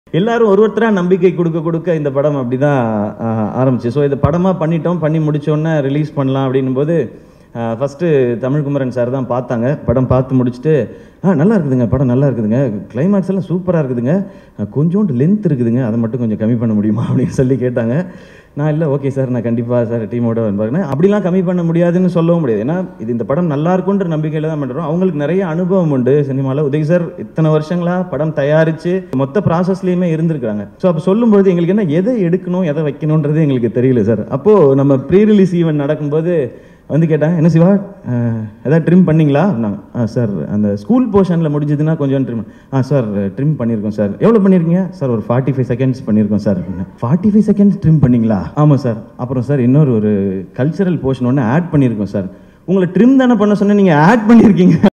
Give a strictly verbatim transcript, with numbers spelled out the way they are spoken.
எல்லாரும் ஒரு ஒருத்தரா நம்பிக்கை கொடுக்க கொடுக்க இந்த படம் அப்படிதான் ஆரம்பிச்சு. ஸோ இந்த படமாக பண்ணிட்டோம், பண்ணி முடிச்சோன்னே ரிலீஸ் பண்ணலாம் அப்படின்னும் போது ஃபஸ்ட்டு தமிழ்குமரன் சார் தான் பார்த்தாங்க. படம் பார்த்து முடிச்சுட்டு, ஆ நல்லா இருக்குதுங்க, படம் நல்லா இருக்குதுங்க, கிளைமேக்ஸ் எல்லாம் சூப்பராக இருக்குதுங்க, கொஞ்சோண்டு லென்த் இருக்குதுங்க, அதை மட்டும் கொஞ்சம் கம்மி பண்ண முடியுமா அப்படின்னு சொல்லி கேட்டாங்க. நான் இல்லை, ஓகே சார், நான் கண்டிப்பாக சார் டீமோட வருவாங்க. அப்படிலாம் கம்மி பண்ண முடியாதுன்னு சொல்லவும் முடியாது. ஏன்னா இது இந்த படம் நல்லா இருக்குன்ற நம்பிக்கையில் தான் பண்ணுறோம். அவங்களுக்கு நிறைய அனுபவம் உண்டு சினிமாவில். உதய் சார் இத்தனை வருஷங்களாக படம் தயாரித்து மொத்த ப்ராசஸ்லேயுமே இருந்திருக்காங்க. ஸோ அப்போ சொல்லும்போது எங்களுக்கு என்ன எதை எடுக்கணும் எதை வைக்கணுன்றது எங்களுக்கு தெரியல சார். அப்போது நம்ம ப்ரீ ரிலீஸ் ஈவெண்ட் நடக்கும்போது வந்து கேட்டாங்க, என்ன சிவா எதாவது ட்ரிம் பண்ணிங்களா அப்படின்னாங்க. ஆ சார், அந்த ஸ்கூல் போர்ஷனில் முடிஞ்சதுன்னா கொஞ்சம் ட்ரிம். ஆ சார் ட்ரிம் பண்ணியிருக்கோம் சார். எவ்வளோ பண்ணியிருக்கீங்க சார்? ஒரு ஃபார்ட்டி ஃபைவ் செகண்ட்ஸ் பண்ணியிருக்கோம் சார் அப்படின்னு. ஃபார்ட்டி ஃபைவ் செகண்ட்ஸ் ட்ரிம் பண்ணிங்களா? ஆமாம் சார். அப்புறம் சார் இன்னொரு ஒரு கல்ச்சரல் போர்ஷன் ஒன்று ஆட் பண்ணியிருக்கோம் சார். உங்களை ட்ரிம் தானே பண்ண சொன்னேன், நீங்கள் ஆட் பண்ணியிருக்கீங்க.